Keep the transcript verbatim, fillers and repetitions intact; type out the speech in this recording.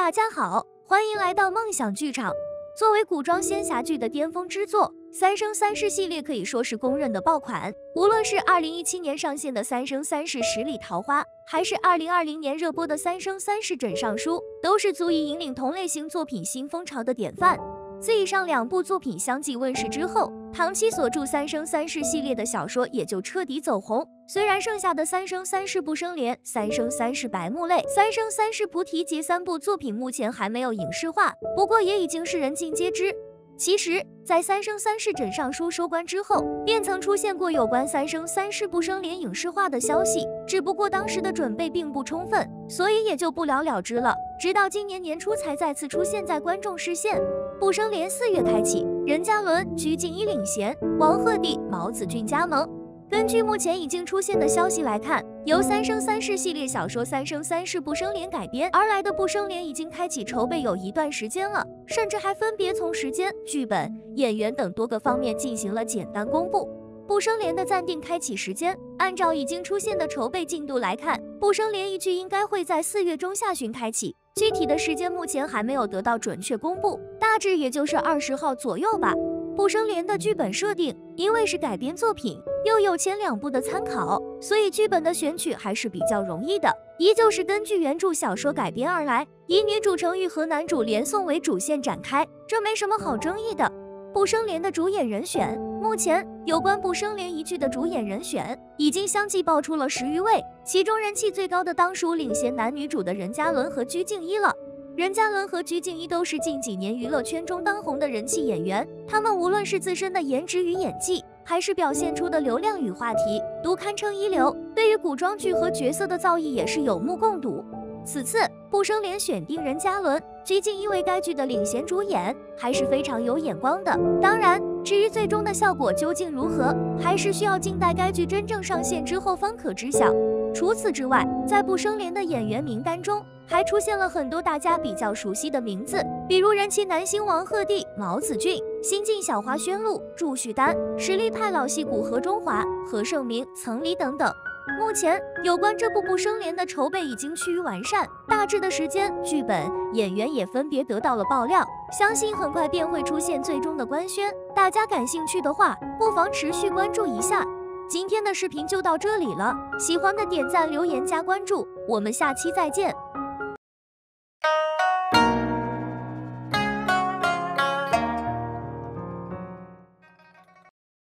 大家好，欢迎来到梦想剧场。作为古装仙侠剧的巅峰之作，《三生三世》系列可以说是公认的爆款。无论是二零一七年上线的《三生三世十里桃花》，还是二零二零年热播的《三生三世枕上书》，都是足以引领同类型作品新风潮的典范。自以上两部作品相继问世之后，唐七所著《三生三世》系列的小说也就彻底走红。虽然剩下的《三生三世不生莲》《三生三世白木泪》《三生三世菩提劫》三部作品目前还没有影视化，不过也已经是人尽皆知。其实，在《三生三世枕上书》收官之后，便曾出现过有关《三生三世不生莲》影视化的消息，只不过当时的准备并不充分，所以也就不了了之了。直到今年年初才再次出现在观众视线。不生莲四月开启，任嘉伦、鞠婧祎领衔，王鹤棣、毛子俊加盟。根据目前已经出现的消息来看，由《三生三世》系列小说《三生三世不生莲》改编而来的《不生莲》已经开启筹备有一段时间了，甚至还分别从时间、剧本、演员等多个方面进行了简单公布。不生莲的暂定开启时间，按照已经出现的筹备进度来看，不生莲一剧应该会在四月中下旬开启，具体的时间目前还没有得到准确公布，大致也就是二十号左右吧。不生莲的剧本设定，因为是改编作品，又有前两部的参考，所以剧本的选取还是比较容易的，依旧是根据原著小说改编而来，以女主程昱和男主连宋为主线展开，这没什么好争议的。不生莲的主演人选，目前有关不生莲一剧的主演人选已经相继爆出了十余位，其中人气最高的当属领衔男女主的任嘉伦和鞠婧祎了。任嘉伦和鞠婧祎都是近几年娱乐圈中当红的人气演员，他们无论是自身的颜值与演技，还是表现出的流量与话题，都堪称一流，对于古装剧和角色的造诣也是有目共睹。此次不生莲选定任嘉伦、鞠婧祎为该剧的领衔主演，还是非常有眼光的。当然，至于最终的效果究竟如何，还是需要静待该剧真正上线之后方可知晓。除此之外，在不生莲的演员名单中，还出现了很多大家比较熟悉的名字，比如人气男星王鹤棣、毛子俊、新晋小花宣璐、祝绪丹，实力派老戏骨何中华、何晟铭、岑黎等等。目前有关这部不生莲的筹备已经趋于完善，大致的时间、剧本、演员也分别得到了爆料，相信很快便会出现最终的官宣。大家感兴趣的话，不妨持续关注一下。今天的视频就到这里了，喜欢的点赞、留言、加关注，我们下期再见。